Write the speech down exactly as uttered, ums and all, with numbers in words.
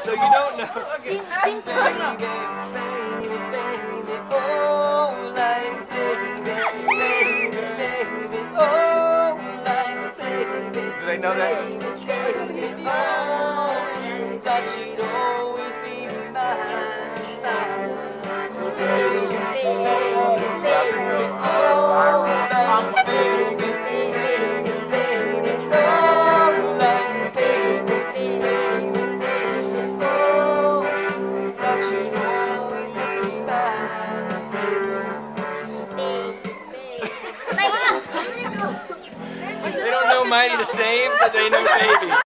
So you don't know. Sing, sing, Baby, baby, baby, oh, like baby, baby, baby, oh, like baby. Do they know that? Baby, oh, that you'd always be mine, mine. Baby, baby, baby, oh, like baby, baby, baby, oh, like baby, baby, baby, oh, that you'd always be mine. They don't know Mighty to save, but they know Baby.